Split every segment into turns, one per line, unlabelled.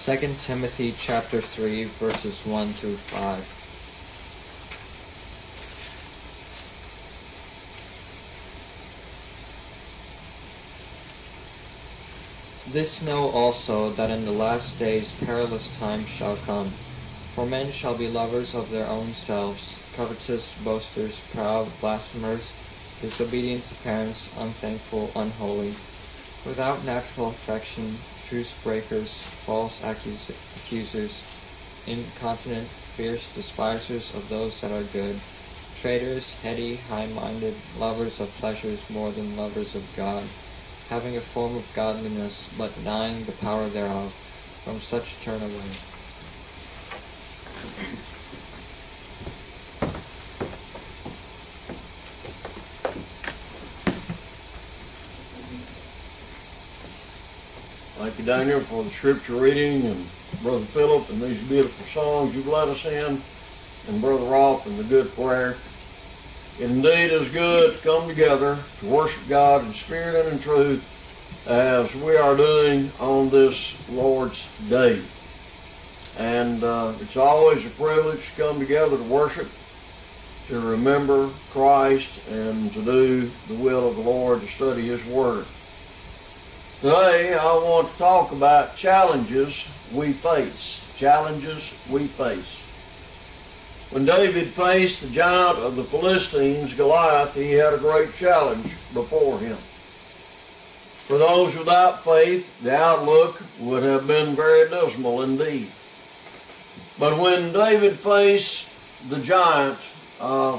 2 Timothy chapter 3, verses 1 through 5. This know also, that in the last days perilous times shall come. For men shall be lovers of their own selves, covetous, boasters, proud, blasphemers, disobedient to parents, unthankful, unholy, without natural affection, truce breakers, false accusers, incontinent, fierce, despisers of those that are good, traitors, heady, high-minded, lovers of pleasures more than lovers of God, having a form of godliness, but denying the power thereof. From such turn away.
Thank you, Daniel, for the scripture reading, and Brother Philip, and these beautiful songs you've led us in, and Brother Rolf, and the good prayer. It indeed is good to come together to worship God in spirit and in truth, as we are doing on this Lord's Day. And it's always a privilege to come together to worship, to remember Christ, and to do the will of the Lord, to study His Word. Today I want to talk about challenges we face. Challenges we face. When David faced the giant of the Philistines, Goliath, he had a great challenge before him. For those without faith, the outlook would have been very dismal indeed. But when David faced the giant of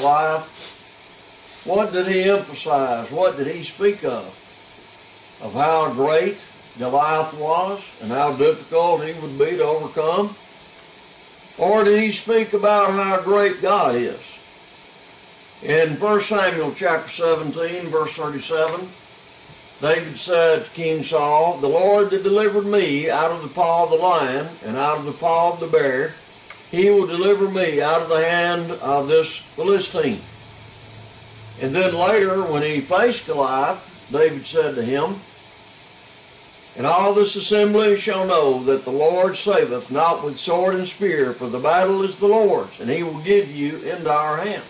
Goliath, what did he emphasize? What did he speak of? Of how great Goliath was and how difficult he would be to overcome? Or did he speak about how great God is? In 1 Samuel chapter 17, verse 37, David said to King Saul, "The Lord that delivered me out of the paw of the lion and out of the paw of the bear, He will deliver me out of the hand of this Philistine." And then later, when he faced Goliath, David said to him, "And all this assembly shall know that the Lord saveth not with sword and spear, for the battle is the Lord's, and He will give you into our hands."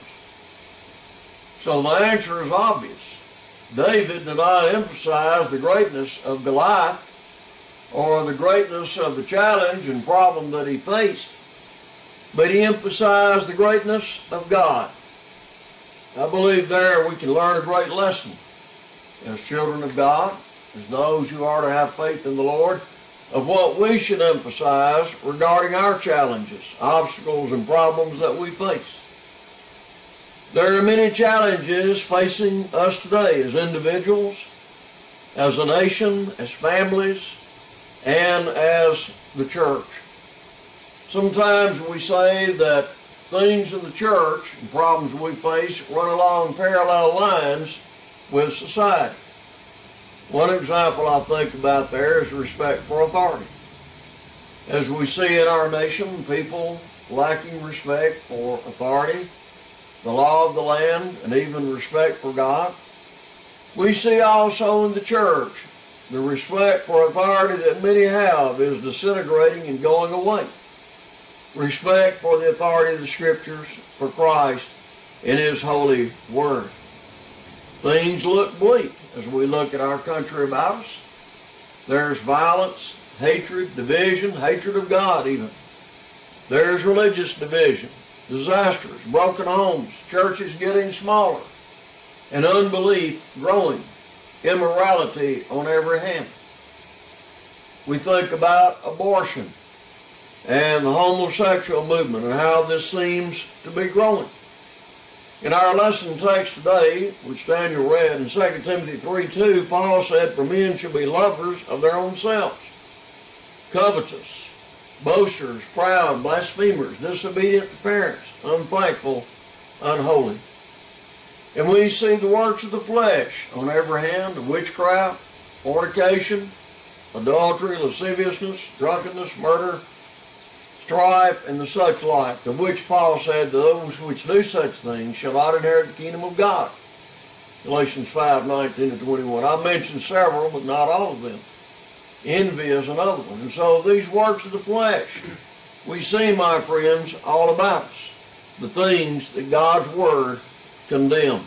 So the answer is obvious. David did not emphasize the greatness of Goliath or the greatness of the challenge and problem that he faced, but he emphasized the greatness of God. I believe there we can learn a great lesson as children of God, as those who are to have faith in the Lord, of what we should emphasize regarding our challenges, obstacles, and problems that we face. There are many challenges facing us today as individuals, as a nation, as families, and as the church. Sometimes we say that things in the church and problems we face run along parallel lines with society. One example I think about there is respect for authority. As we see in our nation, people lacking respect for authority, the law of the land, and even respect for God. We see also in the church the respect for authority that many have is disintegrating and going away. Respect for the authority of the Scriptures, for Christ in His holy Word. Things look bleak as we look at our country about us. There's violence, hatred, division, hatred of God even. There's religious division, disasters, broken homes, churches getting smaller, and unbelief growing, immorality on every hand. We think about abortion and the homosexual movement and how this seems to be growing. In our lesson text today, which Daniel read in 2 Timothy 3:2, Paul said, "For men shall be lovers of their own selves, covetous, boasters, proud, blasphemers, disobedient to parents, unthankful, unholy." And we see the works of the flesh on every hand: witchcraft, fornication, adultery, lasciviousness, drunkenness, murder, strife, and the such like, of which Paul said, "Those which do such things shall not inherit the kingdom of God." Galatians 5:19-21. I mentioned several, but not all of them. Envy is another one. And so these works of the flesh, we see, my friends, all about us. The things that God's Word condemns.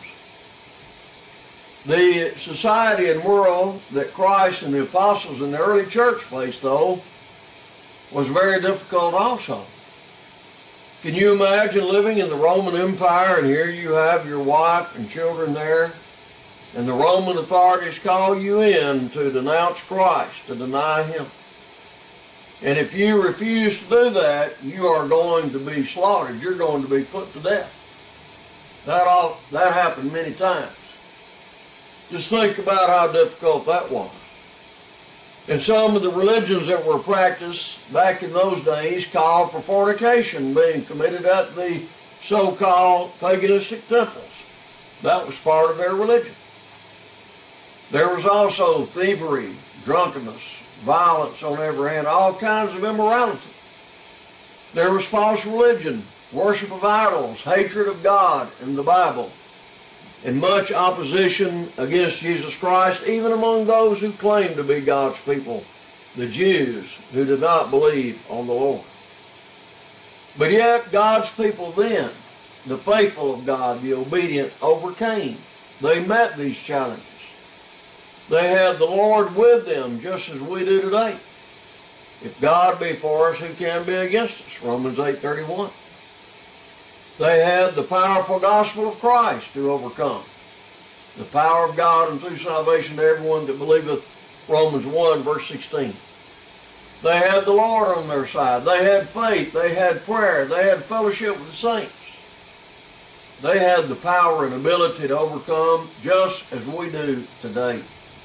The society and world that Christ and the apostles in the early church faced, though, was very difficult also. Can you imagine living in the Roman Empire, and here you have your wife and children there, and the Roman authorities call you in to denounce Christ, to deny Him. And if you refuse to do that, you are going to be slaughtered. You're going to be put to death. That happened many times. Just think about how difficult that was. And some of the religions that were practiced back in those days called for fornication being committed at the so-called paganistic temples. That was part of their religion. There was also thievery, drunkenness, violence on every hand, all kinds of immorality. There was false religion, worship of idols, hatred of God and the Bible, and much opposition against Jesus Christ, even among those who claimed to be God's people, the Jews who did not believe on the Lord. But yet God's people then, the faithful of God, the obedient, overcame. They met these challenges. They had the Lord with them, just as we do today. If God be for us, who can be against us? Romans 8:31. They had the powerful gospel of Christ to overcome. The power of God unto salvation to everyone that believeth, Romans 1, verse 16. They had the Lord on their side. They had faith. They had prayer. They had fellowship with the saints. They had the power and ability to overcome just as we do today.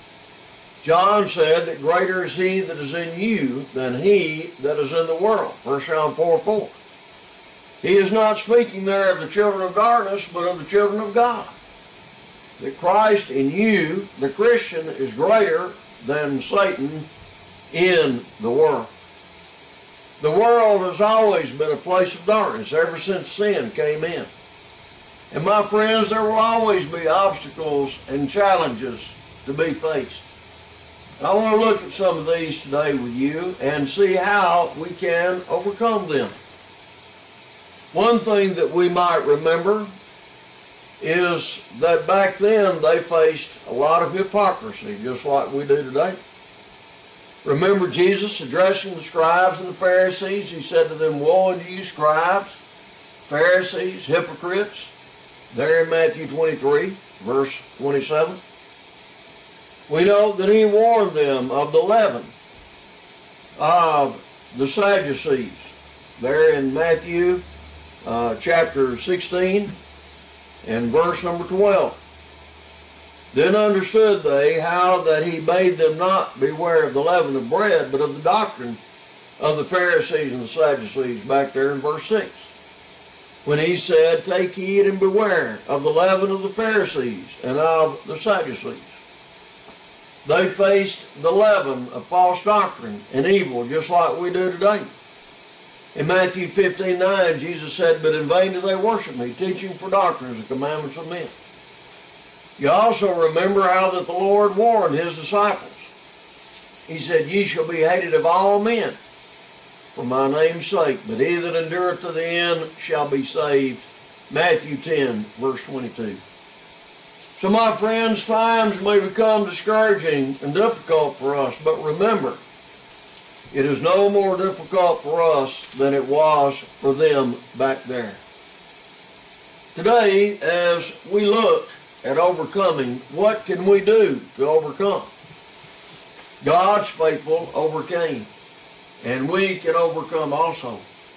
John said that greater is He that is in you than he that is in the world. 1 John 4:4. He is not speaking there of the children of darkness, but of the children of God. That Christ in you, the Christian, is greater than Satan in the world. The world has always been a place of darkness ever since sin came in. And my friends, there will always be obstacles and challenges to be faced. I want to look at some of these today with you and see how we can overcome them. One thing that we might remember is that back then they faced a lot of hypocrisy, just like we do today. Remember Jesus addressing the scribes and the Pharisees. He said to them, "Woe unto you, scribes, Pharisees, hypocrites." There in Matthew 23, verse 27. We know that He warned them of the leaven of the Sadducees. There in Matthew chapter 16 and verse number 12. Then understood they how that He bade them not beware of the leaven of bread, but of the doctrine of the Pharisees and the Sadducees, back there in verse 6. When He said, "Take heed and beware of the leaven of the Pharisees and of the Sadducees." They faced the leaven of false doctrine and evil just like we do today. In Matthew 15:9, Jesus said, "But in vain do they worship me, teaching for doctrines the commandments of men." You also remember how that the Lord warned His disciples. He said, "Ye shall be hated of all men for my name's sake, but he that endureth to the end shall be saved." Matthew 10, verse 22. So my friends, times may become discouraging and difficult for us, but remember, it is no more difficult for us than it was for them back there. Today, as we look at overcoming, what can we do to overcome? God's faithful overcame, and we can overcome also.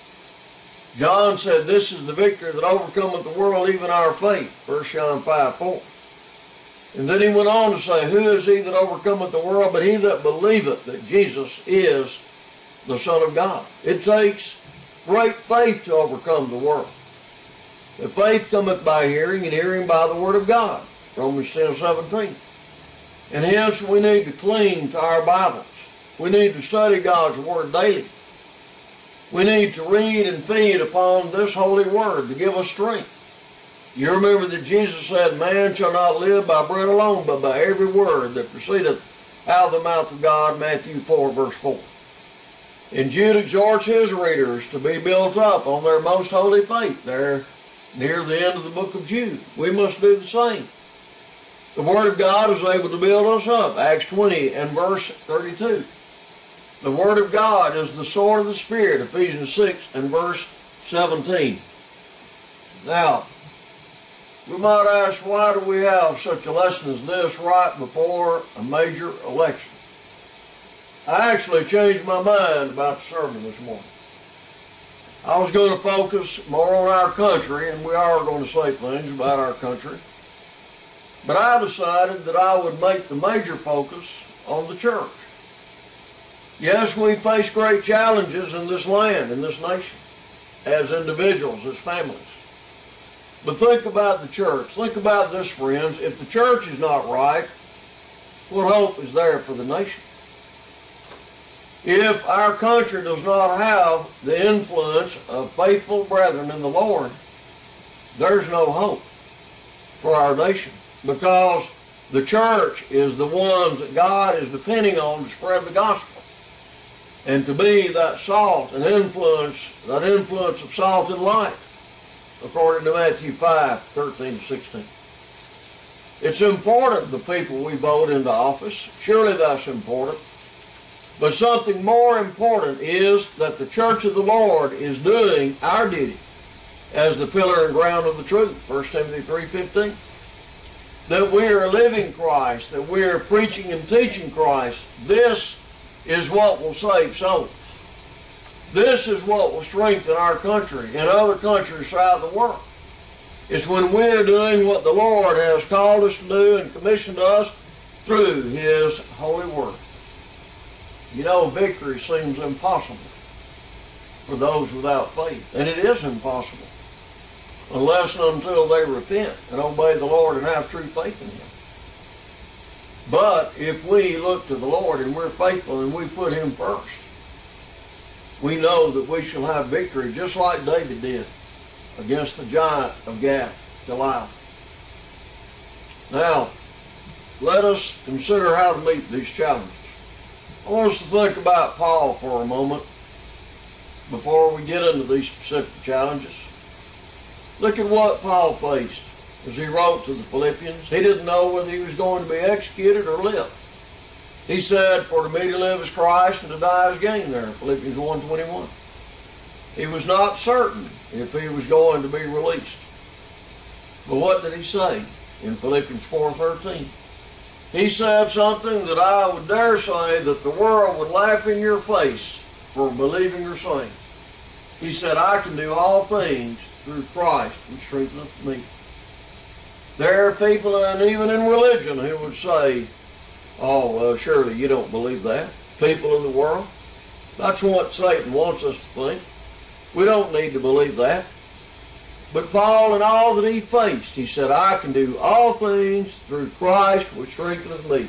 John said, "This is the victory that overcometh the world, even our faith." 1 John 5:4. And then he went on to say, "Who is he that overcometh the world, but he that believeth that Jesus is the Son of God?" It takes great faith to overcome the world. The faith cometh by hearing, and hearing by the Word of God. Romans 10:17. And hence we need to cling to our Bibles. We need to study God's Word daily. We need to read and feed upon this holy Word to give us strength. You remember that Jesus said, "Man shall not live by bread alone, but by every word that proceedeth out of the mouth of God, Matthew 4, verse 4. And Jude exhorts his readers to be built up on their most holy faith. There, near the end of the book of Jude. We must do the same. The Word of God is able to build us up. Acts 20 and verse 32. The Word of God is the sword of the Spirit. Ephesians 6 and verse 17. Now, we might ask, why do we have such a lesson as this right before a major election? I actually changed my mind about the sermon this morning. I was going to focus more on our country, and we are going to say things about our country. But I decided that I would make the major focus on the church. Yes, we face great challenges in this land, in this nation, as individuals, as families. But think about the church. Think about this, friends. If the church is not right, what hope is there for the nation? If our country does not have the influence of faithful brethren in the Lord, there's no hope for our nation, because the church is the ones that God is depending on to spread the gospel and to be that salt and influence, that influence of salt and light, according to Matthew 5, 13 to 16. It's important the people we vote into office. Surely that's important. But something more important is that the church of the Lord is doing our duty as the pillar and ground of the truth, 1 Timothy 3:15. That we are living Christ, that we are preaching and teaching Christ. This is what will save souls. This is what will strengthen our country and other countries throughout the world. It's when we are doing what the Lord has called us to do and commissioned us through His holy word. You know, victory seems impossible for those without faith. And it is impossible unless and until they repent and obey the Lord and have true faith in Him. But if we look to the Lord and we're faithful and we put Him first, we know that we shall have victory just like David did against the giant of Gath, Goliath. Now, let us consider how to meet these challenges. I want us to think about Paul for a moment before we get into these specific challenges. Look at what Paul faced as he wrote to the Philippians. He didn't know whether he was going to be executed or live. He said, "For to me to live is Christ, and to die is gain," there in Philippians 1:21. He was not certain if he was going to be released. But what did he say in Philippians 4:13? He said something that I would dare say that the world would laugh in your face for believing or saying. He said, "I can do all things through Christ who strengtheneth me." There are people, and even in religion, who would say, "Oh, well, surely you don't believe that." People in the world. That's what Satan wants us to think. We don't need to believe that. But Paul, in all that he faced, he said, "I can do all things through Christ which strengtheneth me."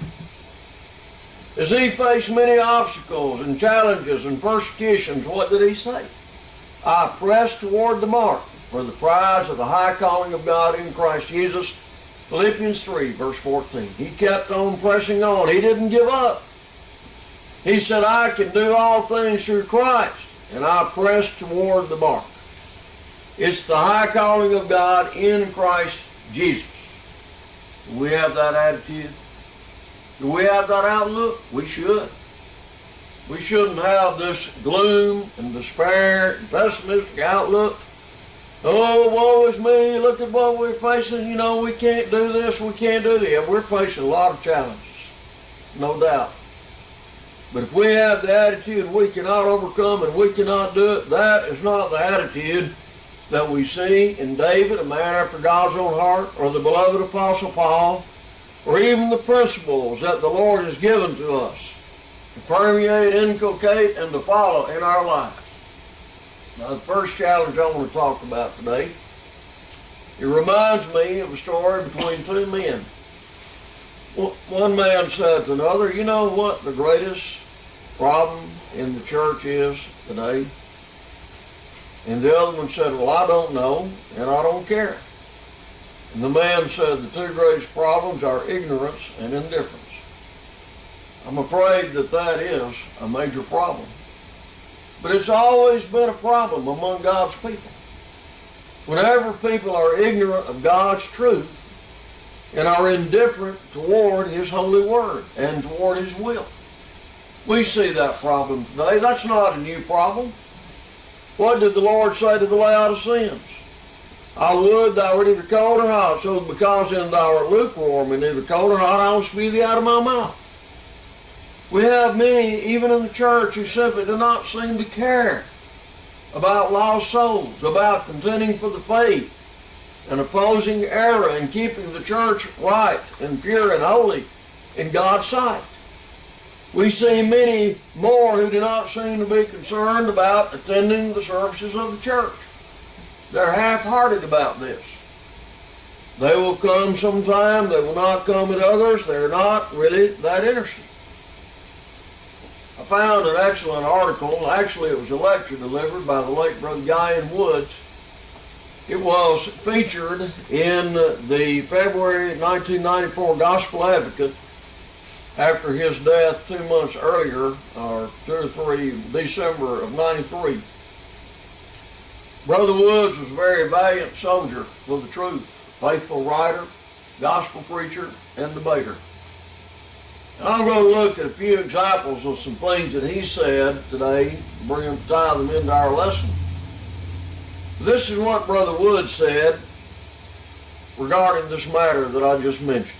As he faced many obstacles and challenges and persecutions, what did he say? "I press toward the mark for the prize of the high calling of God in Christ Jesus." Philippians 3, verse 14. He kept on pressing on. He didn't give up. He said, "I can do all things through Christ, and I press toward the mark." It's the high calling of God in Christ Jesus. Do we have that attitude? Do we have that outlook? We should. We shouldn't have this gloom and despair and pessimistic outlook. "Oh, woe is me, look at what we're facing, you know, we can't do this, we can't do that." Yeah, we're facing a lot of challenges, no doubt. But if we have the attitude we cannot overcome and we cannot do it, that is not the attitude that we see in David, a man after God's own heart, or the beloved Apostle Paul, or even the principles that the Lord has given to us to permeate, inculcate, and to follow in our lives. Now, the first challenge I want to talk about today, it reminds me of a story between two men. One man said to another, "You know what the greatest problem in the church is today?" And the other one said, "Well, I don't know, and I don't care." And the man said, "The two greatest problems are ignorance and indifference." I'm afraid that that is a major problem. But it's always been a problem among God's people. Whenever people are ignorant of God's truth and are indifferent toward His holy word and toward His will. We see that problem today. That's not a new problem. What did the Lord say to the Laodiceans? I would thou wert either cold or hot, so because then thou art lukewarm and neither cold or hot, I will spew thee out of my mouth. We have many, even in the church, who simply do not seem to care about lost souls, about contending for the faith, and opposing error, and keeping the church right and pure and holy in God's sight. We see many more who do not seem to be concerned about attending the services of the church. They're half-hearted about this. They will come sometime, they will not come at others, they're not really that interested. I found an excellent article. Actually, it was a lecture delivered by the late Brother Guyan Woods. It was featured in the February 1994 Gospel Advocate after his death 2 months earlier, or 2 or 3, December of 93. Brother Woods was a very valiant soldier for the truth, faithful writer, gospel preacher, and debater. And I'm going to look at a few examples of some things that he said today, tie them into our lesson. This is what Brother Wood said regarding this matter that I just mentioned.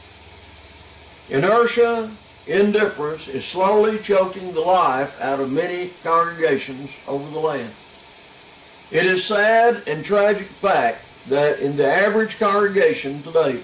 Inertia, indifference is slowly choking the life out of many congregations over the land. It is sad and tragic fact that in the average congregation today,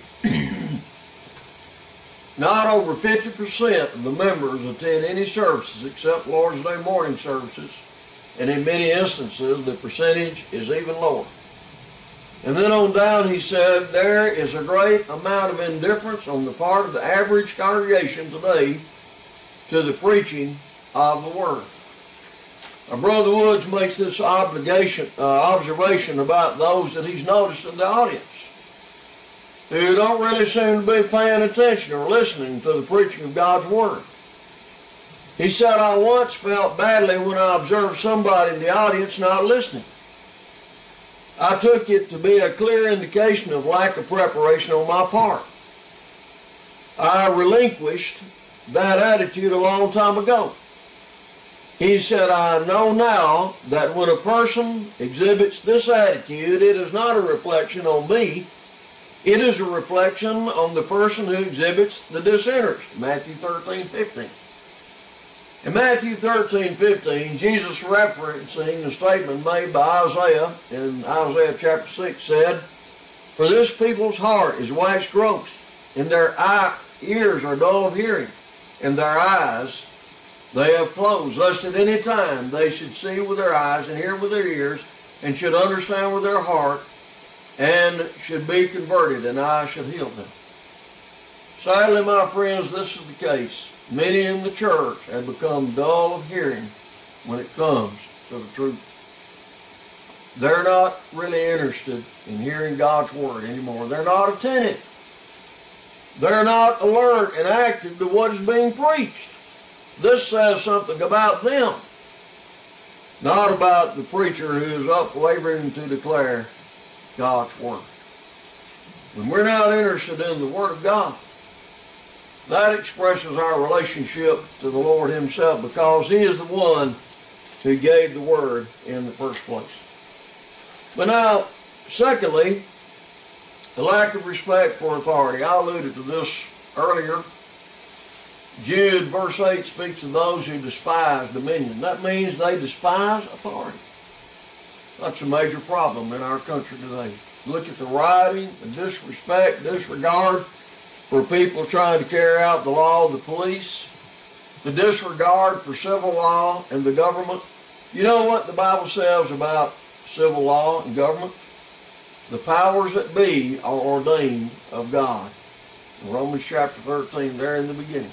not over 50% of the members attend any services except Lord's Day morning services, and in many instances the percentage is even lower. And then on down he said, there is a great amount of indifference on the part of the average congregation today to the preaching of the Word. Now, Brother Woods makes this observation about those that he's noticed in the audience, who don't really seem to be paying attention or listening to the preaching of God's Word. He said, I once felt badly when I observed somebody in the audience not listening. I took it to be a clear indication of lack of preparation on my part. I relinquished that attitude a long time ago. He said, I know now that when a person exhibits this attitude, it is not a reflection on me. It is a reflection on the person who exhibits the disinterest. Matthew 13:15. In Matthew 13:15, Jesus, referencing the statement made by Isaiah in Isaiah chapter 6, said, for this people's heart is waxed gross, and their ears are dull of hearing, and their eyes they have closed, lest at any time they should see with their eyes and hear with their ears, and should understand with their heart, and should be converted, and I should heal them. Sadly, my friends, this is the case. Many in the church have become dull of hearing when it comes to the truth. They're not really interested in hearing God's Word anymore. They're not attentive. They're not alert and active to what is being preached. This says something about them, not about the preacher who is up laboring to declare God's Word. When we're not interested in the Word of God, that expresses our relationship to the Lord Himself, because He is the one who gave the Word in the first place. But now, secondly, the lack of respect for authority. I alluded to this earlier. Jude, verse 8, speaks of those who despise dominion. That means they despise authority. That's a major problem in our country today. Look at the rioting, the disrespect, disregard for people trying to carry out the law of the police, the disregard for civil law and the government. You know what the Bible says about civil law and government? The powers that be are ordained of God. In Romans chapter 13, there in the beginning.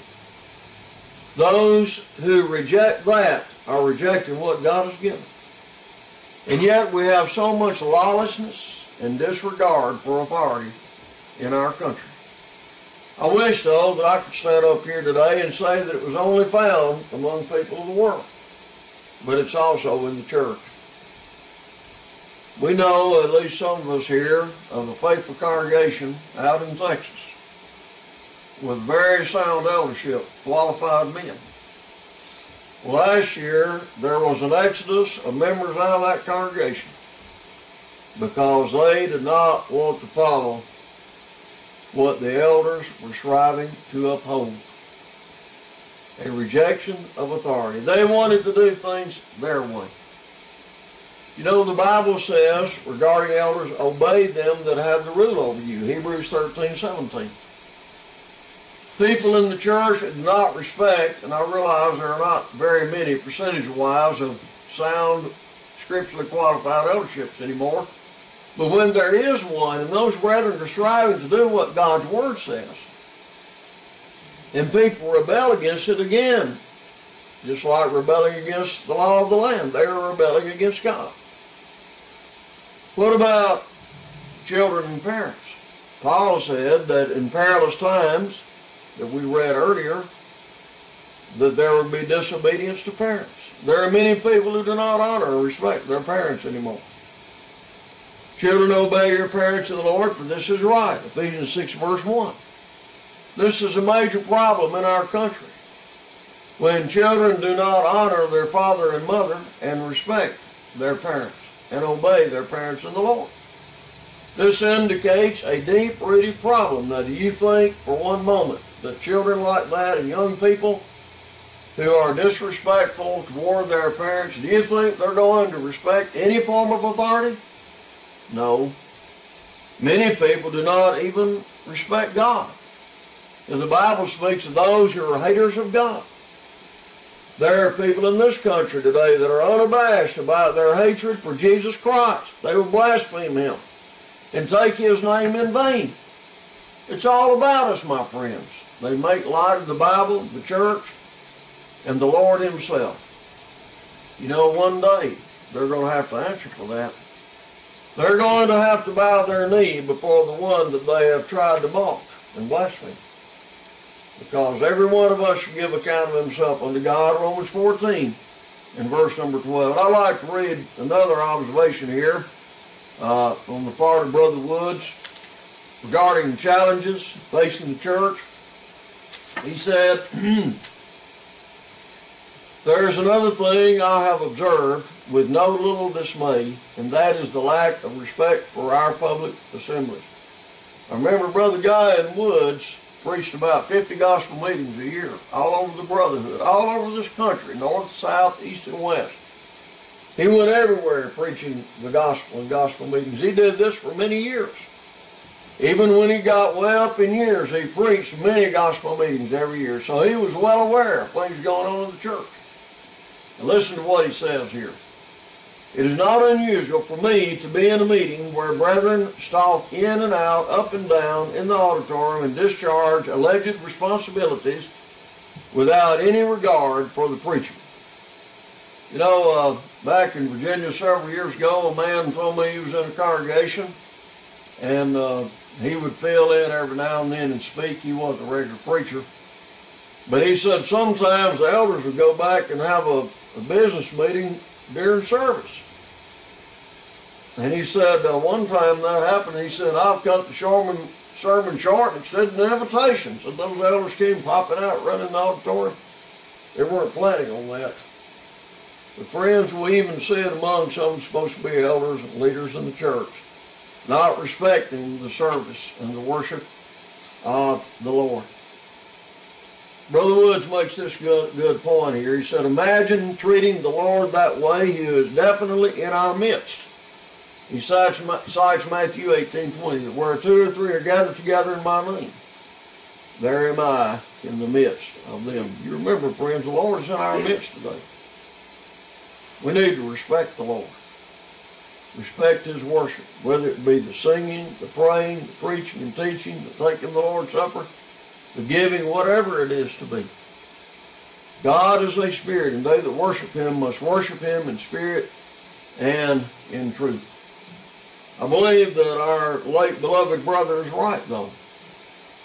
Those who reject that are rejecting what God has given. And yet we have so much lawlessness and disregard for authority in our country. I wish, though, that I could stand up here today and say that it was only found among people of the world, but it's also in the church. We know, at least some of us here, of a faithful congregation out in Texas with very sound eldership, qualified men. Last year, there was an exodus of members out of that congregation because they did not want to follow what the elders were striving to uphold. A rejection of authority. They wanted to do things their way. You know, the Bible says regarding elders, obey them that have the rule over you. Hebrews 13:17. People in the church do not respect, and I realize there are not very many percentage-wise of sound, scripturally qualified elderships anymore. But when there is one, and those brethren are striving to do what God's Word says, and people rebel against it again, just like rebelling against the law of the land, they are rebelling against God. What about children and parents? Paul said that in perilous times, that we read earlier, that there would be disobedience to parents. There are many people who do not honor or respect their parents anymore. Children, obey your parents in the Lord, for this is right. Ephesians 6 verse 1. This is a major problem in our country. When children do not honor their father and mother and respect their parents and obey their parents in the Lord. This indicates a deep-rooted problem. Now, do you think for one moment that children like that and young people who are disrespectful toward their parents, do you think they're going to respect any form of authority? No. Many people do not even respect God. And the Bible speaks of those who are haters of God. There are people in this country today that are unabashed about their hatred for Jesus Christ. They will blaspheme Him and take His name in vain. It's all about us, my friends. They make light of the Bible, the church, and the Lord Himself. You know, one day they're going to have to answer for that. They're going to have to bow their knee before the one that they have tried to mock and blaspheme. Because every one of us should give account of himself unto God, Romans 14 and verse number 12. I'd like to read another observation here on the part of Brother Woods regarding challenges facing the church. He said, there's another thing I have observed with no little dismay, and that is the lack of respect for our public assemblies. I remember Brother Guy in Woods preached about 50 gospel meetings a year, all over the brotherhood, all over this country, north, south, east, and west. He went everywhere preaching the gospel in gospel meetings. He did this for many years. Even when he got way up in years, he preached many gospel meetings every year. So he was well aware of things going on in the church. And listen to what he says here. It is not unusual for me to be in a meeting where brethren stalk in and out, up and down in the auditorium and discharge alleged responsibilities without any regard for the preacher. You know, back in Virginia several years ago, a man told me he was in a congregation, and he would fill in every now and then and speak. He wasn't a regular preacher. But he said sometimes the elders would go back and have a business meeting during service. And he said one time that happened, he said, I've cut the sermon short and extended the invitations. And those elders came popping out, running the auditorium. They weren't planning on that. But friends, we even see it among some supposed to be elders and leaders in the church, not respecting the service and the worship of the Lord. Brother Woods makes this good point here. He said, imagine treating the Lord that way. He is definitely in our midst. He cites Matthew 18:20, that where two or three are gathered together in my name, there am I in the midst of them. You remember, friends, the Lord is in our midst today. We need to respect the Lord. Respect His worship, whether it be the singing, the praying, the preaching and teaching, the taking the Lord's Supper, the giving, whatever it is to be. God is a spirit, and they that worship Him must worship Him in spirit and in truth. I believe that our late beloved brother is right, though.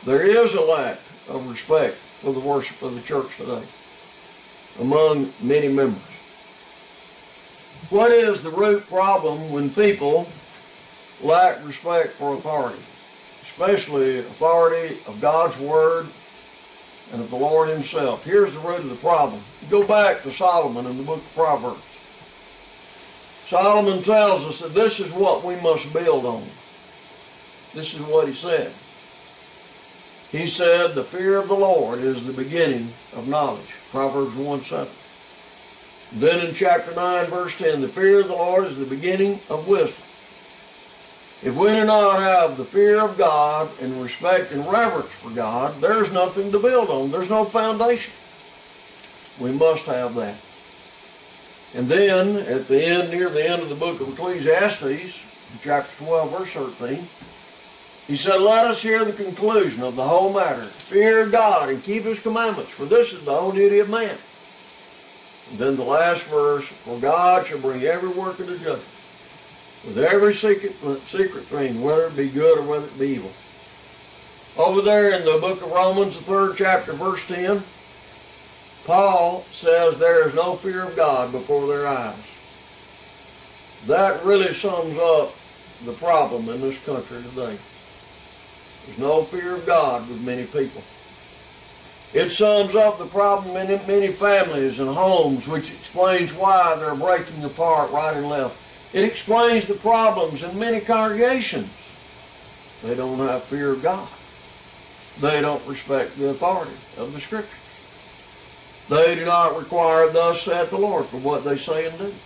There is a lack of respect for the worship of the church today among many members. What is the root problem when people lack respect for authority, especially authority of God's Word and of the Lord Himself? Here's the root of the problem. Go back to Solomon in the book of Proverbs. Solomon tells us that this is what we must build on. This is what he said. He said, the fear of the Lord is the beginning of knowledge. Proverbs 1:7. Then in chapter 9, verse 10, the fear of the Lord is the beginning of wisdom. If we do not have the fear of God and respect and reverence for God, there's nothing to build on. There's no foundation. We must have that. And then, at the end, near the end of the book of Ecclesiastes, in chapter 12, verse 13, he said, let us hear the conclusion of the whole matter. Fear God and keep His commandments, for this is the whole duty of man. And then the last verse, for God shall bring every work into judgment, with every secret thing, whether it be good or whether it be evil. Over there in the book of Romans, the 3rd chapter, verse 10, Paul says there is no fear of God before their eyes. That really sums up the problem in this country today. There's no fear of God with many people. It sums up the problem in many families and homes, which explains why they're breaking apart right and left. It explains the problems in many congregations. They don't have fear of God. They don't respect the authority of the Scriptures. They do not require, thus saith the Lord, for what they say and do.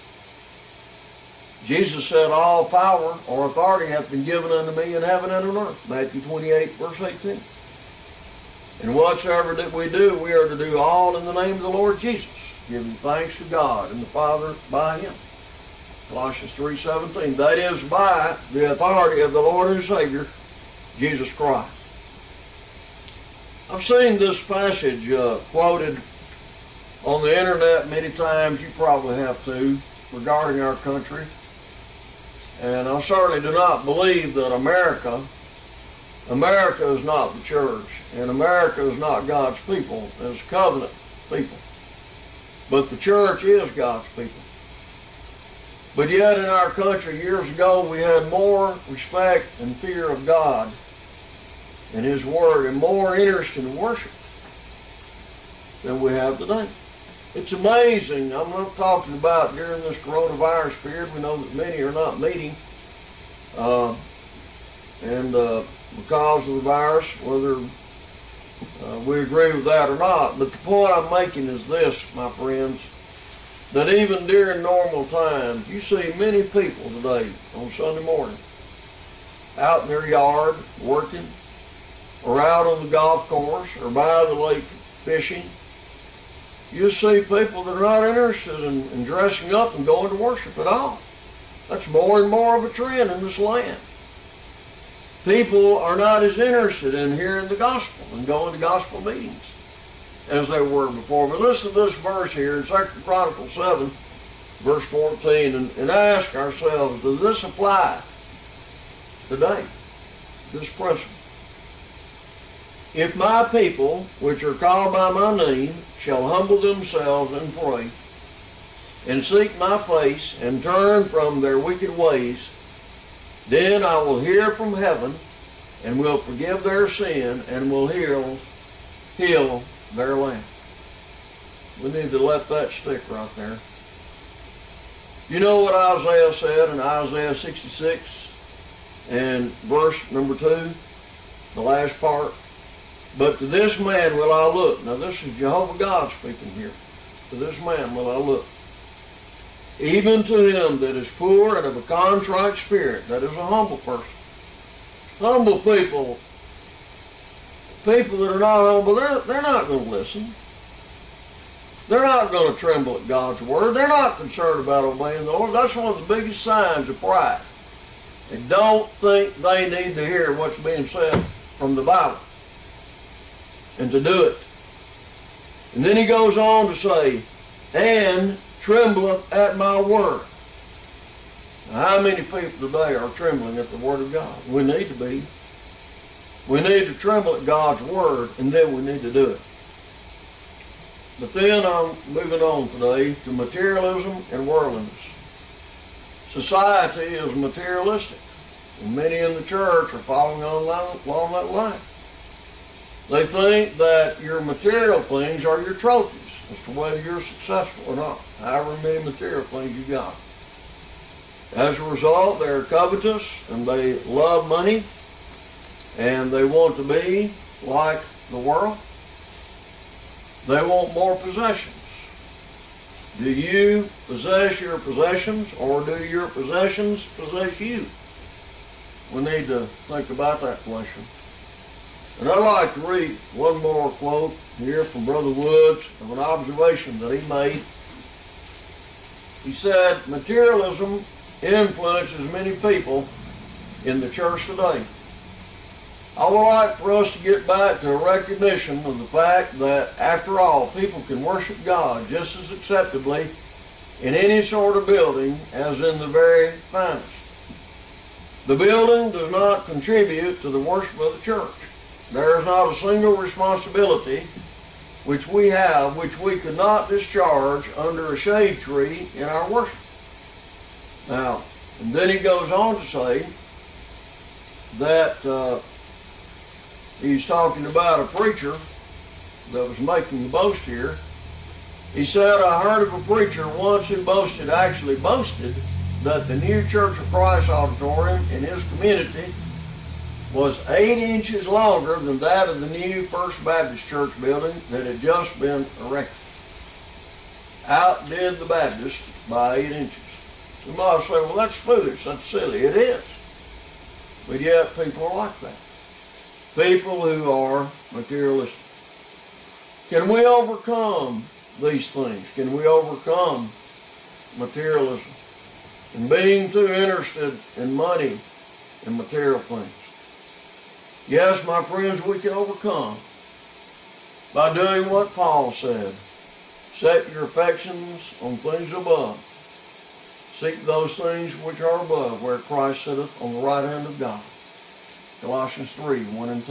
Jesus said, all power or authority hath been given unto me in heaven and on earth. Matthew 28, verse 18. And whatsoever that we do, we are to do all in the name of the Lord Jesus, giving thanks to God and the Father by Him. Colossians 3:17. That is by the authority of the Lord and Savior, Jesus Christ. I've seen this passage quoted on the internet many times. You probably have too, regarding our country. And I certainly do not believe that America is not the church, and America is not God's people as covenant people. But the church is God's people. But yet in our country years ago we had more respect and fear of God and His Word and more interest in worship than we have today. It's amazing. I'm not talking about during this coronavirus period. We know that many are not meeting. Because of the virus, whether we agree with that or not. But the point I'm making is this, my friends, that even during normal times, you see many people today on Sunday morning out in their yard working, or out on the golf course, or by the lake fishing. You see people that are not interested in dressing up and going to worship at all. That's more and more of a trend in this land. People are not as interested in hearing the gospel and going to gospel meetings as they were before. But listen to this verse here in 2 Chronicles 7, verse 14, and ask ourselves, does this apply today, this principle? If my people, which are called by my name, shall humble themselves and pray, and seek my face, and turn from their wicked ways, then I will hear from heaven, and will forgive their sin, and will heal their land. We need to let that stick right there. You know what Isaiah said in Isaiah 66 and verse number 2, the last part? But to this man will I look. Now this is Jehovah God speaking here. To this man will I look. Even to him that is poor and of a contrite spirit, that is a humble person. Humble people that are not humble, they're not going to listen. They're not going to tremble at God's word. They're not concerned about obeying the Lord. That's one of the biggest signs of pride. They don't think they need to hear what's being said from the Bible and to do it. And then he goes on to say, and trembleth at my word. Now, how many people today are trembling at the word of God? We need to be. We need to tremble at God's word, and then we need to do it. But then I'm moving on today to materialism and worldliness. Society is materialistic, and many in the church are following along that line. They think that your material things are your trophies as to whether you're successful or not, however many material things you got. As a result, they're covetous and they love money and they want to be like the world. They want more possessions. Do you possess your possessions, or do your possessions possess you? We need to think about that question. And I'd like to read one more quote here from Brother Woods of an observation that he made. He said, materialism influences many people in the church today. I would like for us to get back to a recognition of the fact that, after all, people can worship God just as acceptably in any sort of building as in the very finest. The building does not contribute to the worship of the church. There is not a single responsibility which we have which we could not discharge under a shade tree in our worship. Now, and then he goes on to say that he's talking about a preacher that was making the boast here. He said, I heard of a preacher once who actually boasted that the new Church of Christ auditorium in his community was 8 inches longer than that of the new First Baptist Church building that had just been erected. Outdid the Baptist by 8 inches. You might say, well, that's foolish, that's silly. It is. But yet people are like that. People who are materialistic. Can we overcome these things? Can we overcome materialism and being too interested in money and material things? Yes, my friends, we can overcome by doing what Paul said. Set your affections on things above. Seek those things which are above, where Christ sitteth on the right hand of God. Colossians 3, 1 and 2.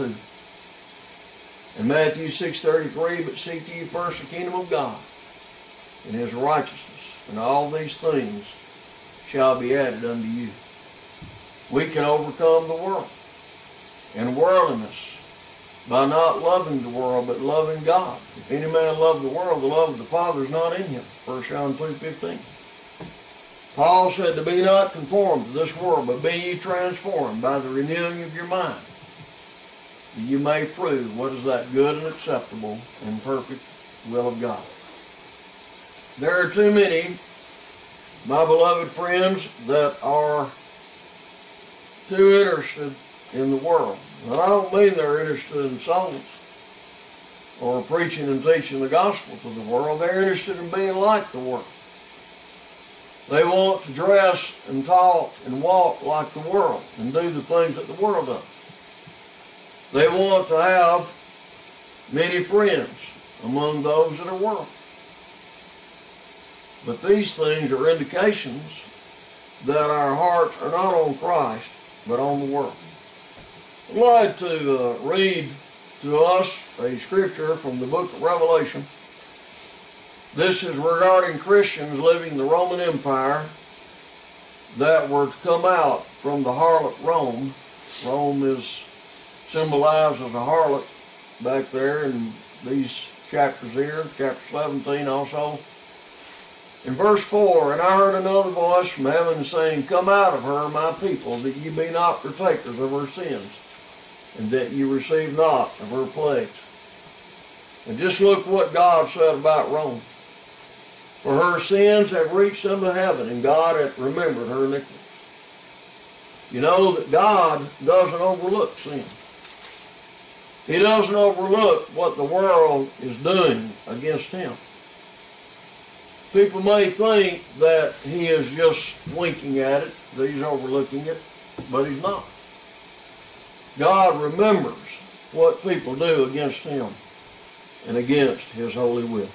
And Matthew 6:33, but seek ye first the kingdom of God and his righteousness, and all these things shall be added unto you. We can overcome the world and worldliness by not loving the world, but loving God. If any man love the world, the love of the Father is not in him. 1 John 2:15. Paul said, to be not conformed to this world, but be ye transformed by the renewing of your mind, that you may prove what is that good and acceptable and perfect will of God. There are too many, my beloved friends, that are too interested in the world. And I don't mean they're interested in souls or preaching and teaching the gospel to the world. They're interested in being like the world. They want to dress and talk and walk like the world and do the things that the world does. They want to have many friends among those that are worldly. But these things are indications that our hearts are not on Christ, but on the world. I'd like to read to us a scripture from the book of Revelation. This is regarding Christians living the Roman Empire that were to come out from the harlot Rome. Rome is symbolized as a harlot back there in these chapters here, chapter 17 also. In verse 4, and I heard another voice from heaven saying, come out of her, my people, that ye be not partakers of her sins, and that ye receive not of her plagues. And just look what God said about Rome. For her sins have reached unto heaven, and God hath remembered her iniquities. You know that God doesn't overlook sin. He doesn't overlook what the world is doing against him. People may think that he is just winking at it, that he's overlooking it, but he's not. God remembers what people do against him and against his holy will.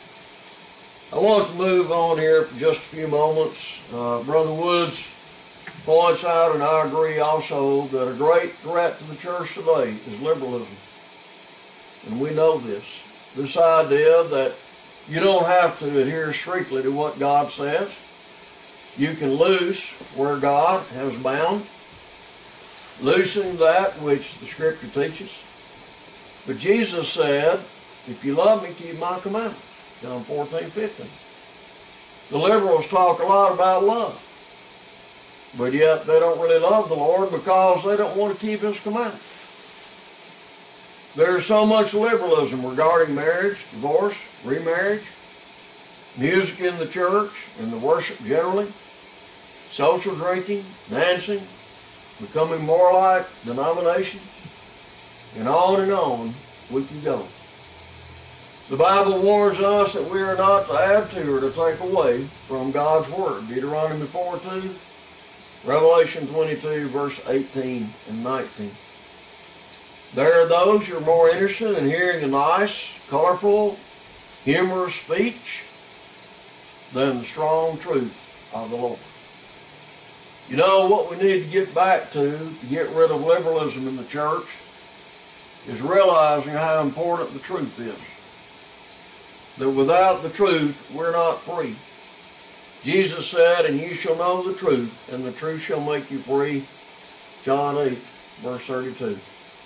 I want to move on here for just a few moments. Brother Woods points out, and I agree also, that a great threat to the church today is liberalism. And we know this. This idea that you don't have to adhere strictly to what God says. You can loose where God has bound, loosing that which the Scripture teaches. But Jesus said, if you love me, keep my commandments. John 14:15. The liberals talk a lot about love, but yet they don't really love the Lord because they don't want to keep His commandments. There's so much liberalism regarding marriage, divorce, remarriage, music in the church and the worship generally, social drinking, dancing, becoming more like denominations, and on we can go. The Bible warns us that we are not to add to or to take away from God's Word. Deuteronomy 4:2, Revelation 22, verse 18 and 19. There are those who are more interested in hearing a nice, colorful, humorous speech than the strong truth of the Lord. You know, what we need to get back to get rid of liberalism in the church is realizing how important the truth is. That without the truth, we're not free. Jesus said, and you shall know the truth, and the truth shall make you free. John 8, verse 32.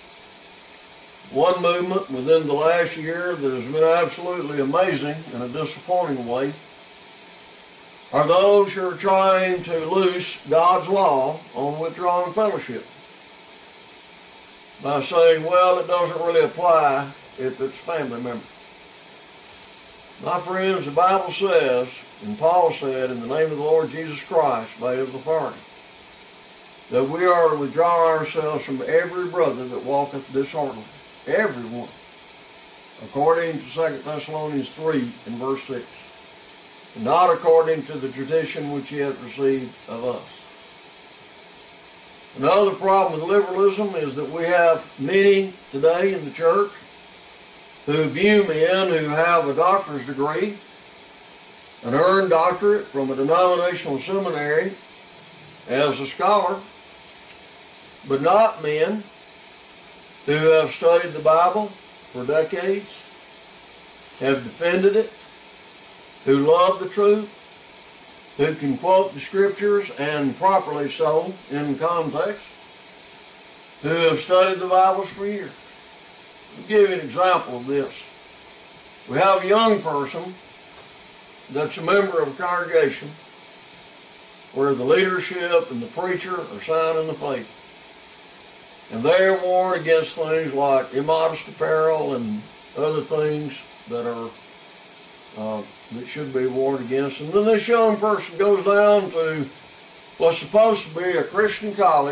One movement within the last year that has been absolutely amazing in a disappointing way are those who are trying to loose God's law on withdrawing fellowship by saying, well, it doesn't really apply if it's family members. My friends, the Bible says, and Paul said, in the name of the Lord Jesus Christ, by His authority, that we are to withdraw ourselves from every brother that walketh disorderly. Everyone. According to 2 Thessalonians 3 and verse 6. And not according to the tradition which ye have received of us. Another problem with liberalism is that we have many today in the church who view men who have a doctor's degree, an earned doctorate from a denominational seminary, as a scholar, but not men who have studied the Bible for decades, have defended it, who love the truth, who can quote the Scriptures, and properly so in context, who have studied the Bibles for years. I'll give you an example of this. We have a young person that's a member of a congregation where the leadership and the preacher are sound in the faith. And they're warned against things like immodest apparel and other things that are that should be warned against. And then this young person goes down to what's supposed to be a Christian college,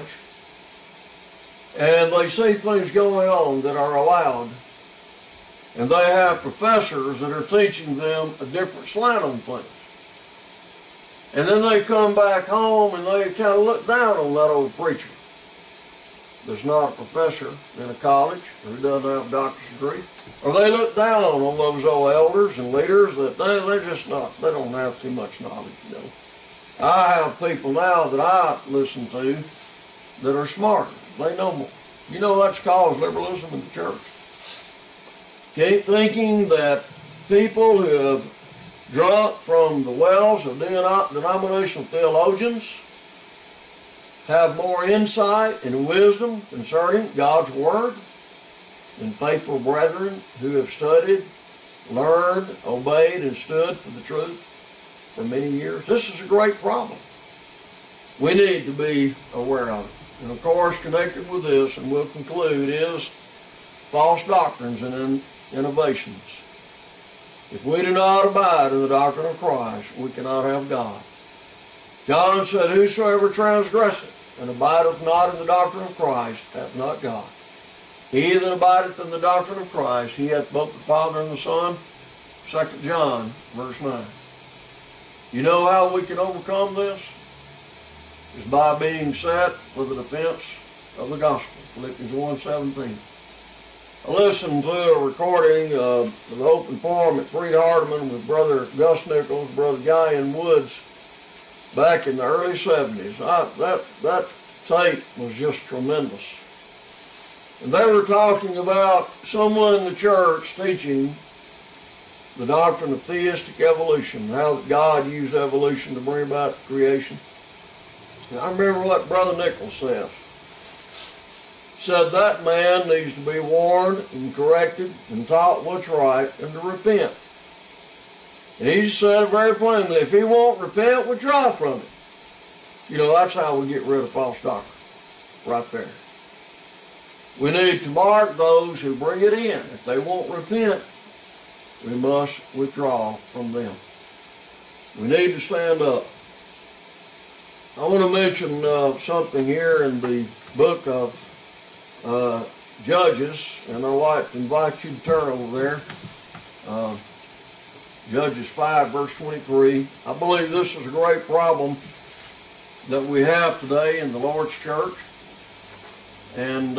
and they see things going on that are allowed. And they have professors that are teaching them a different slant on things. And then they come back home and they kind of look down on that old preacher that's not a professor in a college, or who doesn't have a doctor's degree. Or they look down on those old elders and leaders that they're just not, they don't have too much knowledge, you know. I have people now that I listen to that are smarter. They know more. You know that's caused liberalism in the church. Okay, thinking that people who have drunk from the wells of denominational theologians have more insight and wisdom concerning God's Word than faithful brethren who have studied, learned, obeyed, and stood for the truth for many years. This is a great problem. We need to be aware of it. And of course, connected with this, and we'll conclude, is false doctrines and innovations. If we do not abide in the doctrine of Christ, we cannot have God. John said, whosoever transgresseth and abideth not in the doctrine of Christ hath not God. He that abideth in the doctrine of Christ, he hath both the Father and the Son. 2 John, verse 9. You know how we can overcome this? Is by being set for the defense of the gospel. Philippians 1:17. I listened to a recording of the open forum at Freed Hardeman with Brother Gus Nichols, Brother Guy Woods, back in the early 70s. That tape was just tremendous. And they were talking about someone in the church teaching the doctrine of theistic evolution, how God used evolution to bring about creation. And I remember what Brother Nichols says. He said that man needs to be warned and corrected and taught what's right and to repent. And he said very plainly, if he won't repent, withdraw from it. You know, that's how we get rid of false doctrine, right there. We need to mark those who bring it in. If they won't repent, we must withdraw from them. We need to stand up. I want to mention something here in the book of Judges, and I'd like to invite you to turn over there. Judges 5, verse 23. I believe this is a great problem that we have today in the Lord's church. And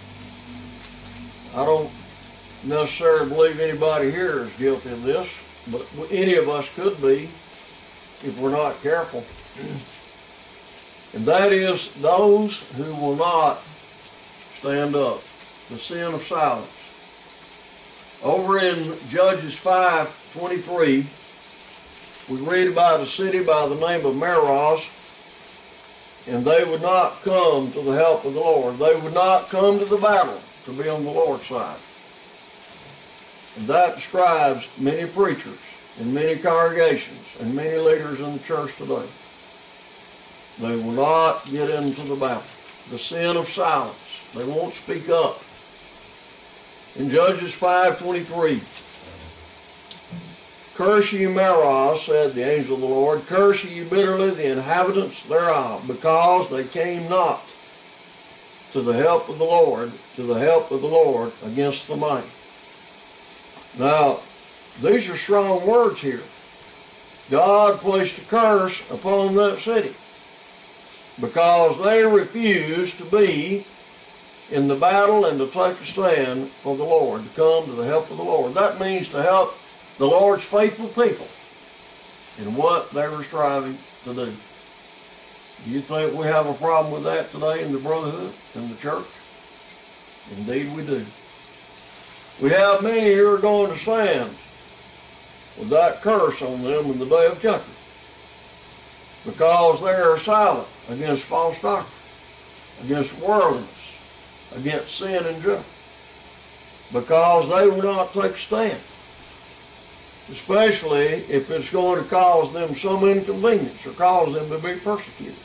I don't necessarily believe anybody here is guilty of this, but any of us could be if we're not careful. And that is those who will not stand up. The sin of silence. Over in Judges 5:23, we read about a city by the name of Meroz, and they would not come to the help of the Lord. They would not come to the battle to be on the Lord's side. And that describes many preachers and many congregations and many leaders in the church today. They will not get into the battle. The sin of silence. They won't speak up. In Judges 5:23, curse ye Meroz, said the angel of the Lord, curse ye bitterly the inhabitants thereof, because they came not to the help of the Lord, against the mighty. Now, these are strong words here. God placed a curse upon that city because they refused to be in the battle and to take a stand for the Lord, to come to the help of the Lord. That means to help the Lord's faithful people in what they were striving to do. Do you think we have a problem with that today in the brotherhood, in the church? Indeed we do. We have many who are going to stand with that curse on them in the day of judgment because they are silent against false doctrine, against worldliness, against sin in general, because they will not take a stand, especially if it's going to cause them some inconvenience or cause them to be persecuted.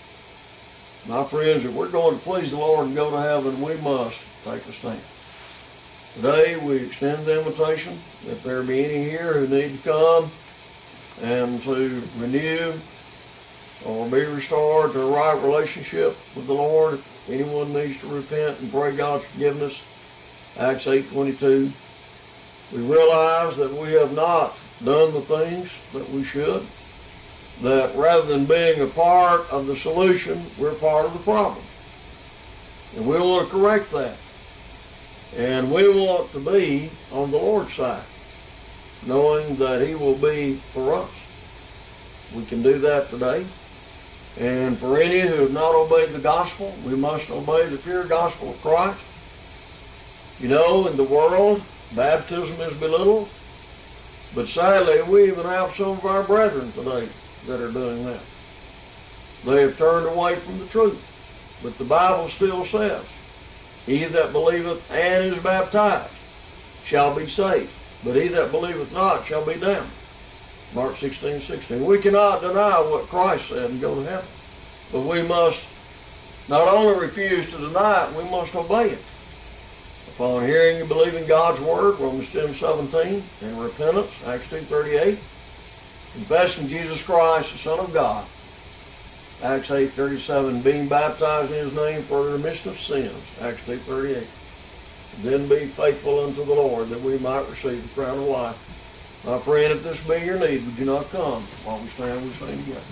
My friends, if we're going to please the Lord and go to heaven, we must take a stand. Today we extend the invitation, if there be any here who need to come and to renew or be restored to a right relationship with the Lord. If anyone needs to repent and pray God's forgiveness, Acts 8:22. We realize that we have not done the things that we should, that rather than being a part of the solution, we're part of the problem. And we want to correct that. And we want to be on the Lord's side, knowing that He will be for us. We can do that today. And for any who have not obeyed the gospel, we must obey the pure gospel of Christ. You know, in the world, baptism is belittled, but sadly, we even have some of our brethren today that are doing that. They have turned away from the truth. But the Bible still says, he that believeth and is baptized shall be saved, but he that believeth not shall be damned. Mark 16:16. We cannot deny what Christ said and go to heaven. But we must not only refuse to deny it, we must obey it. Upon hearing and believing God's word, Romans 10:17, and repentance, Acts 2:38, confessing Jesus Christ, the Son of God, Acts 8:37, being baptized in His name for the remission of sins, Acts 2:38. Then be faithful unto the Lord, that we might receive the crown of life. My friend, if this be your need, would you not come while we stand and we sing together?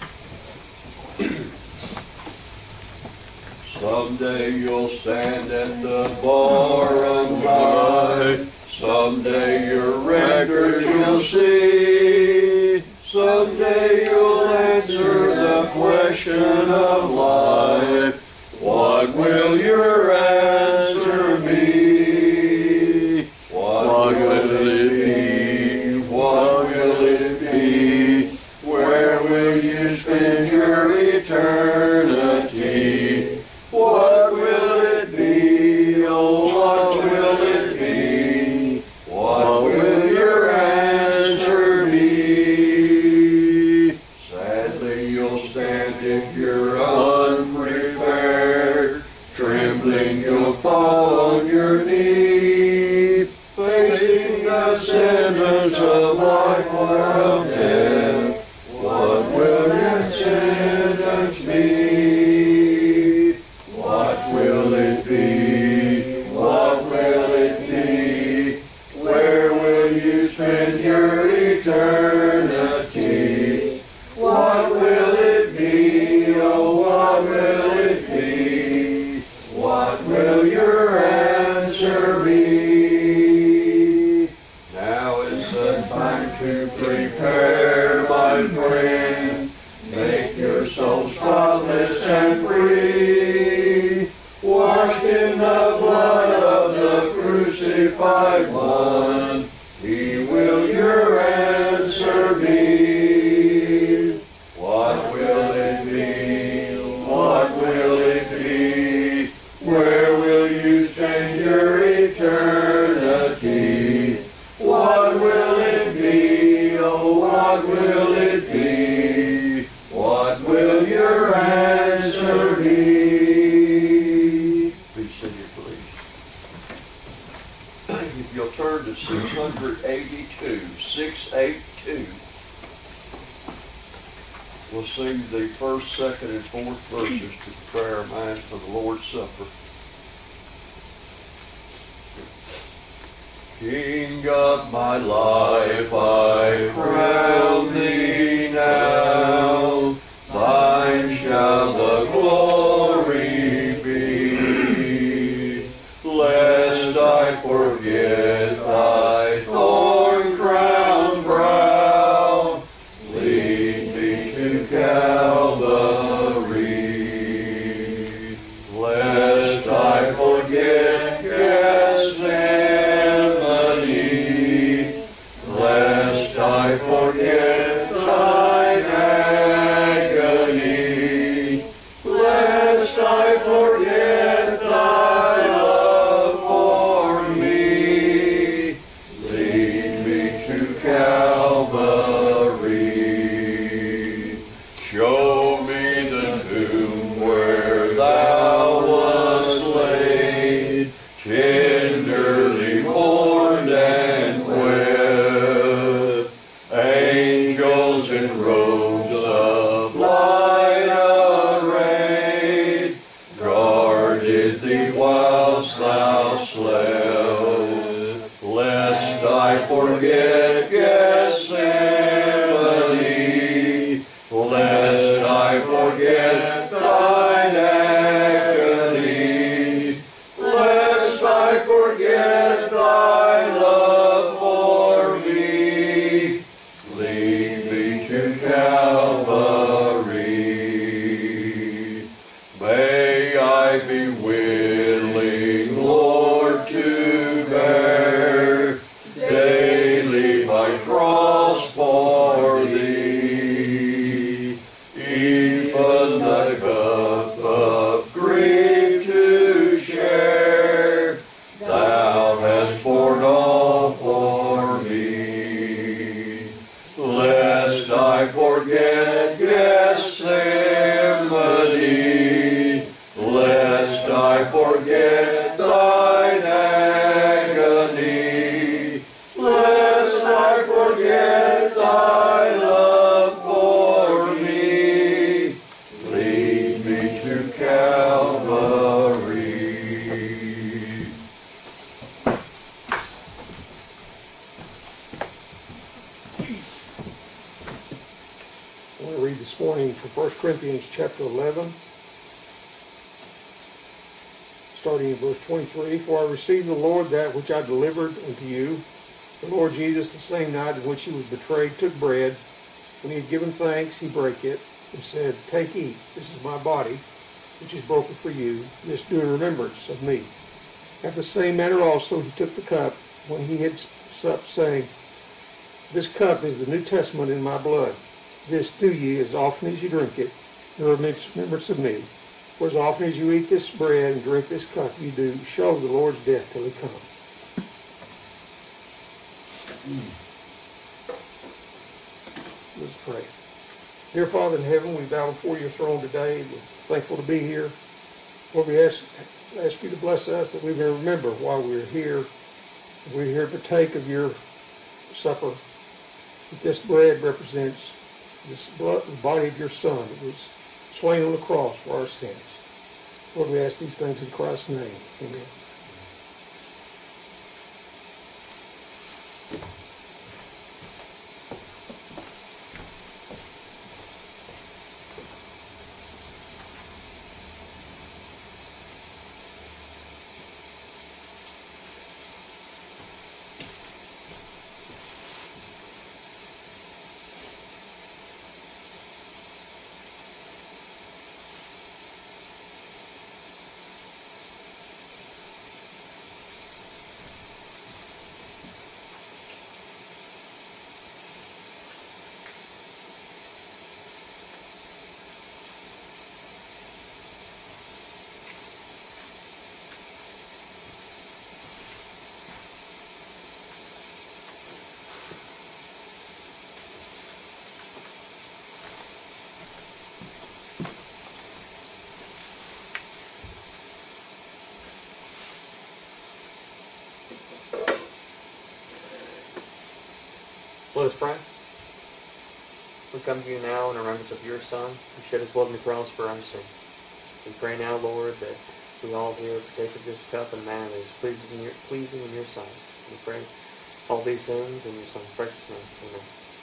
Someday you'll stand at the bar on high. Someday your record you'll see. Someday you'll answer the question of life. What will your answer be? What will it be? What will it be? Where will you spend your eternity? What will it be? Oh, what will it be? What will your answer be? Sadly, you'll stand if you're unprepared. Trembling, you'll fall on your knee, facing the sentence of life or of death. What will your sentence be? What will it be? What will it be? Where will you spend your eternity? What will it be? Oh, what will it be? What will your answer be? Now is the time to prepare, my friend. Make your soul spotless and free, washed in the blood of the crucified one. He will your answer be. What will it be? What will it be? Where will you spend your eternity? What will it be? Oh, what will it be? What will your answer be? Please sing it, please. If you'll turn to 682, 682, we'll sing the first, second, and fourth verses to prepare our minds for the Lord's Supper. King of my life, I crown thee now. Thine shall the glory be. Lest I forget thy thorn-crowned brow, lead me to Calvary. Lest I forget Gethsemane, lest I forget thine agony, lest I forget thy love for me, lead me to Calvary. Show me the tomb where thou wast laid, tenderly mourned and wept. Angels in robes of light arrayed guarded thee whilst thou slept. Lest I forget Gethsemane, lest I forget thine agony, lest I forget thy love for me, lead me to Calvary. May I be willing, Lord, to bear daily my cross for thee, even the cup of grief to share. Thou hast poured all for me. Lest I forget Gethsemane, lest I forget thine agony, lest I forget thy love for me, lead me to Calvary.
I want to read this morning from 1 Corinthians chapter 11, starting in verse 23. For I received the Lord that which I delivered unto you. The Lord Jesus, the same night in which he was betrayed, took bread, When he had given thanks, he brake it and said, Take, eat, this is my body, which is broken for you. This do in remembrance of me. After the same manner also he took the cup when he had supped, saying, This cup is the New Testament in my blood. This do ye as often as you drink it, in remembrance of me. For as often as you eat this bread and drink this cup, you do show the Lord's death till he come. Let's pray. Dear Father in heaven, we bow before your throne today. We're thankful to be here. Lord, we ask you to bless us that we may remember why we're here. We're here to partake of your supper. That this bread represents this blood, the body of your Son that was slain on the cross for our sins. Lord, we ask these things in Christ's name. Amen.
Let us pray. We come to you now in remembrance of your Son, who shed his blood on the cross for our sin. We pray now, Lord, that we all here partake of this cup in a manner that is pleasing in your sight. We pray all these things in your Son's precious name. Amen.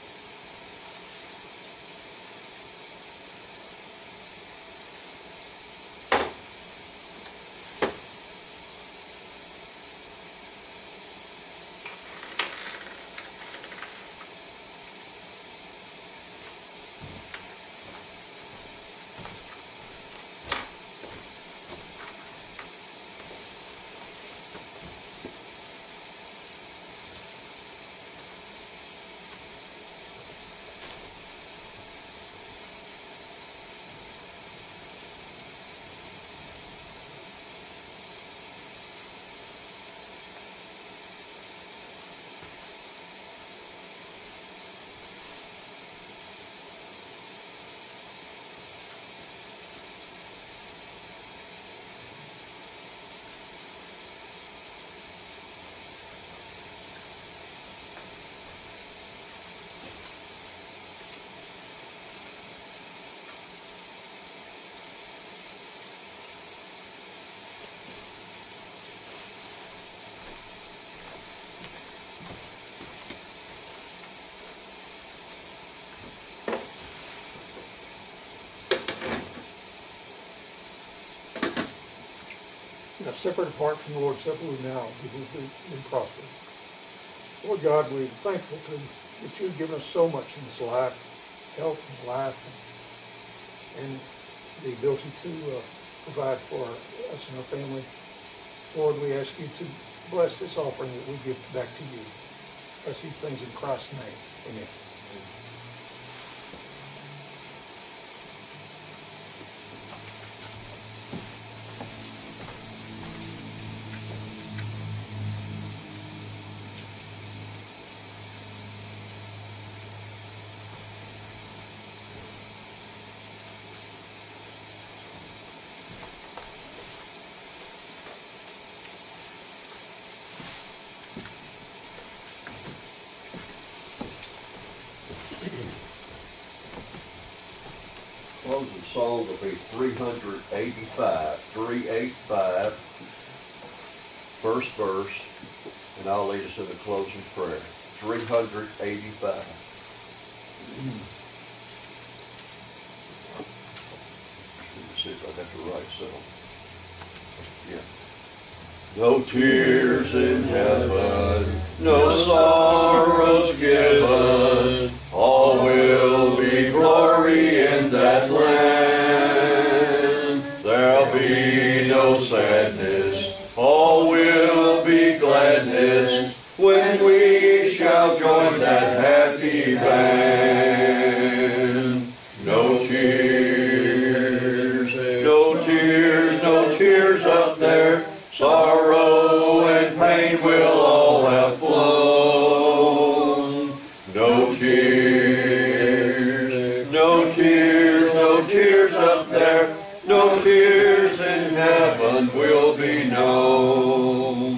Now, separate apart from the Lord's Supper, we now be prospered. Lord God, we're thankful that you've given us so much in this life, health and life, and the ability to provide for us and our family. Lord, we ask you to bless this offering that we give back to you. Bless these things in Christ's name. Amen.
Closing song will be 385, 385, first verse, and I'll lead us in the closing prayer. 385. Let's see if I got the right song. Yeah. No tears in heaven, no sorrows given, all will
that land. There'll be no sadness, all will be gladness when we shall join that happy band. No tears, no tears, no tears up there. Sorrow and pain will all have flown. No tears, no tears, no tears up there. No tears in heaven will be known.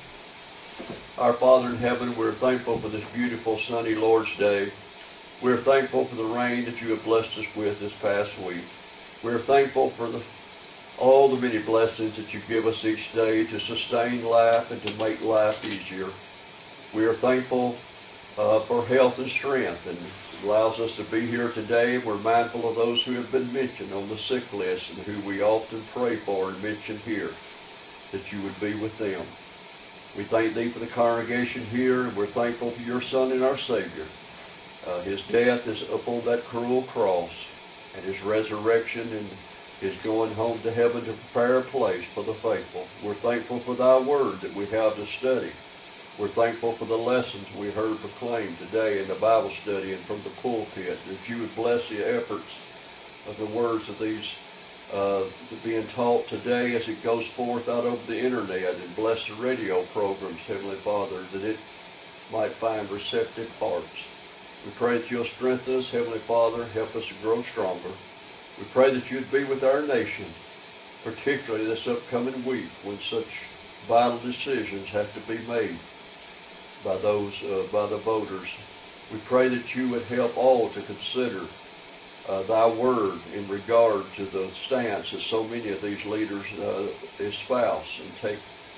Our Father in heaven, we're thankful for this beautiful sunny Lord's Day. We're thankful for the rain that you have blessed us with this past week. We're thankful for all the many blessings that you give us each day to sustain life and to make life easier. We are thankful for health and strength, and it allows us to be here today. We're mindful of those who have been mentioned on the sick list and who we often pray for and mention here, that you would be with them. We thank thee for the congregation here, and we're thankful for your Son and our Savior. His death is upon that cruel cross, and his resurrection and his going home to heaven to prepare a place for the faithful. We're thankful for thy word that we have to study. We're thankful for the lessons we heard proclaimed today in the Bible study and from the pulpit, that you would bless the efforts of the words of these being taught today as it goes forth out over the internet, and bless the radio programs, Heavenly Father, that it might find receptive hearts. We pray that you'll strengthen us, Heavenly Father, help us to grow stronger. We pray that you'd be with our nation, particularly this upcoming week when such vital decisions have to be made by the voters. We pray that you would help all to consider thy word in regard to the stance that so many of these leaders espouse and take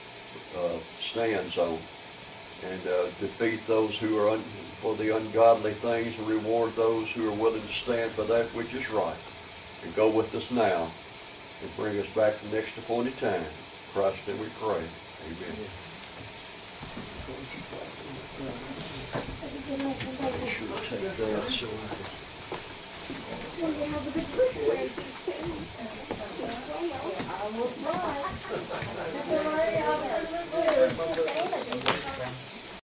stands on, and defeat those who are for the ungodly things and reward those who are willing to stand for that which is right. And go with us now and bring us back to next appointed time. In Christ's name we pray. Amen.
I will try.